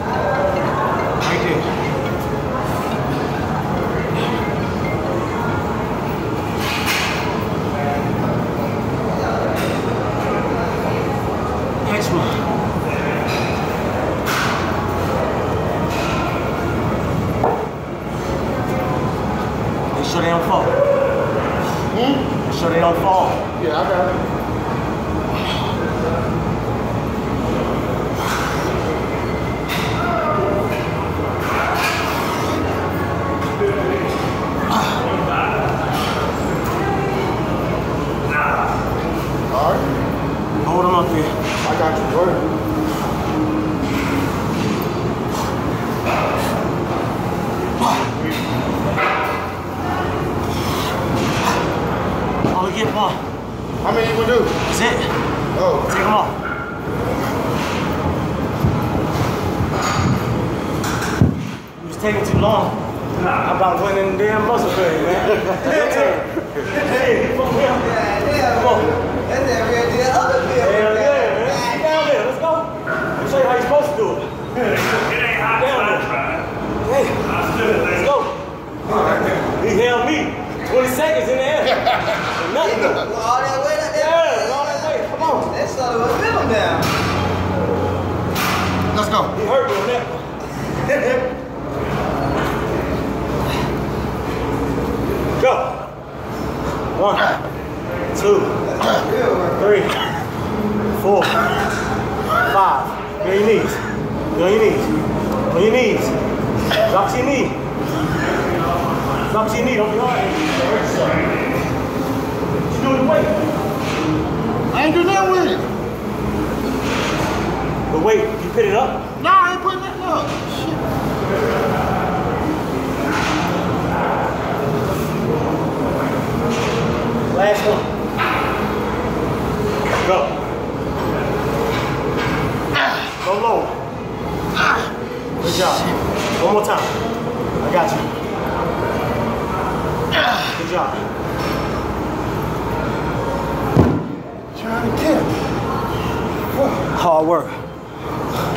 Right there. Next one. Make sure they don't fall. Make sure they don't fall. Yeah, I got it. Hold them up there. I got you, bro. Only get one. How many you gonna do? That's it. Oh. Take them off. You was taking too long. I'm about winning the damn muscle curry, man. Your turn. Hey, come on. Come on. That's that real deal. Other bill. Hell yeah, man. Get down there. Let's go. Let me show you how you're supposed to do it. It ain't hot Down till I there. try. Hey, let's go. He held me 20 seconds in the air. Nothing. All that weight like that? Yeah, all that weight. Come on. That son of a film down. Let's go. He hurt me on that one. Go. 1, 2, 3, 4, 5. Get on your knees. Get on your knees. On your knees. Drop to your knee. Drop to your knee. Don't be hard. Hurt yourself. What you doing with the weight? I ain't do nothing with it. The weight, you put it up? No, I ain't putting nothing up. Shit. Last one. Go. Go low. Good job. One more time. I got you. Good job. Trying to kill me. Hard work.